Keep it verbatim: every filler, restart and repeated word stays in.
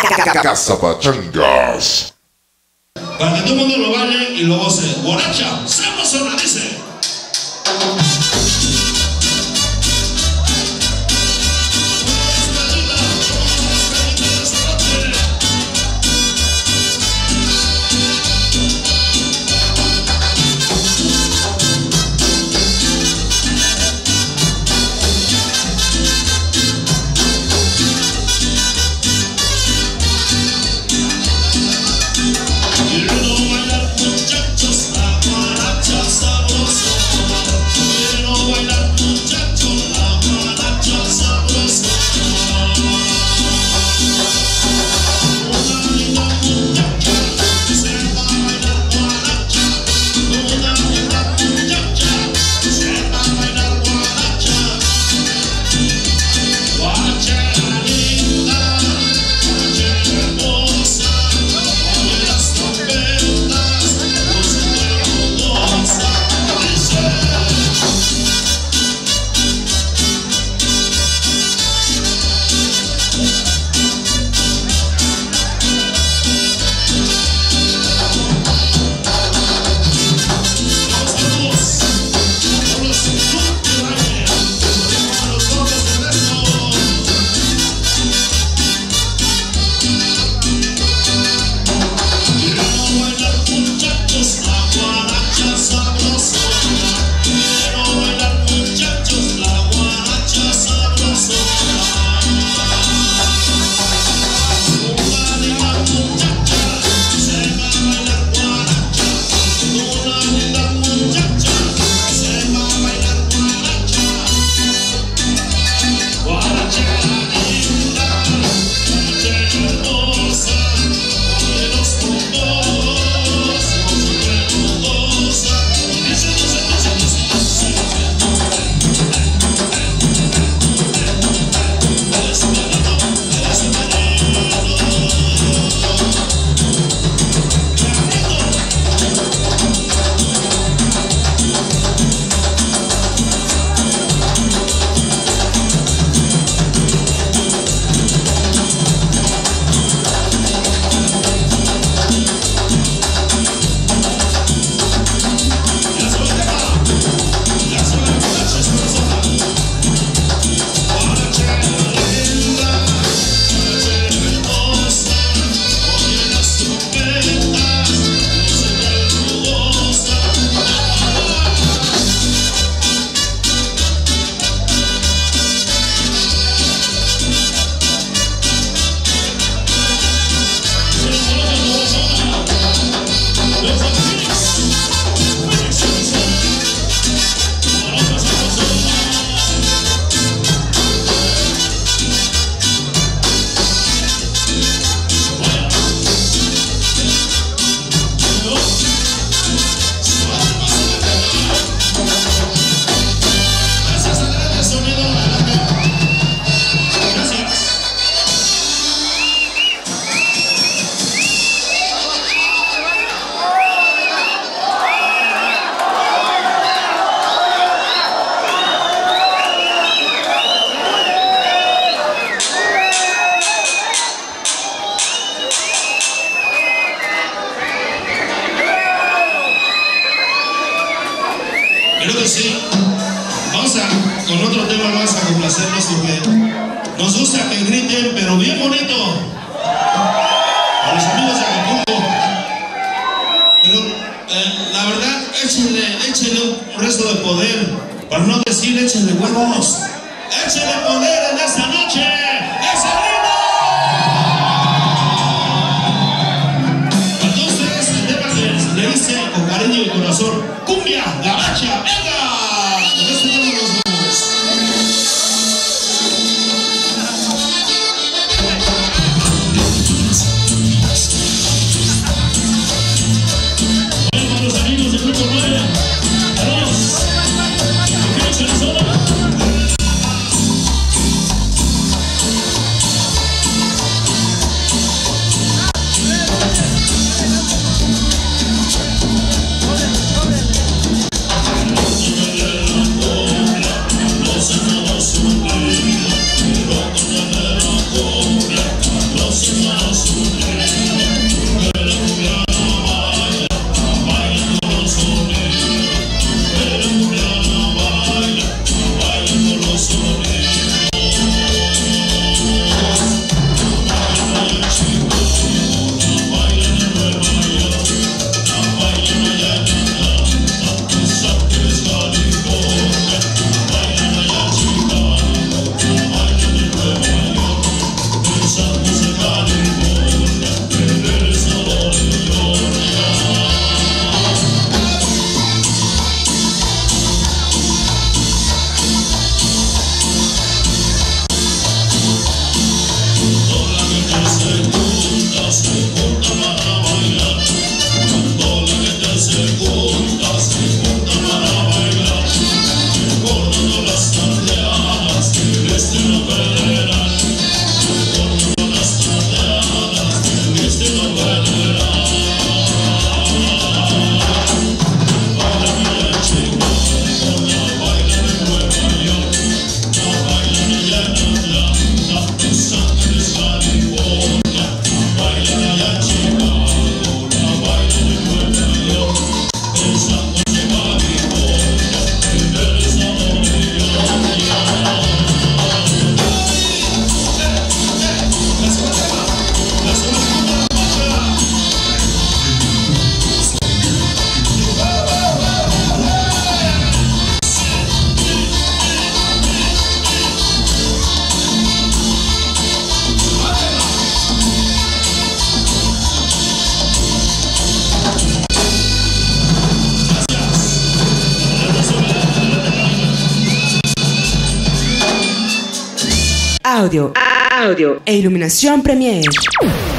CAZAPACHANGAS. Para que todo el mundo lo baile y lo goce. Guaracha Sabrosona dice. Creo que sí. Vamos a, con otro tema más a complacernos porque nos gusta que griten, pero bien bonito. A los amigos de Acapulco. Pero eh, la verdad, échenle, échenle un resto de poder. Para no decir échenle huevos. Échenle poder en esta noche. ¡Es el ritmo! Entonces, el tema que le hice con cariño y corazón, Cumbia Gabacha, venga. Con este tema nos vamos. Bueno, para los amigos del grupo nueve, adiós. ¿Qué se les audio, audio e iluminación Premier.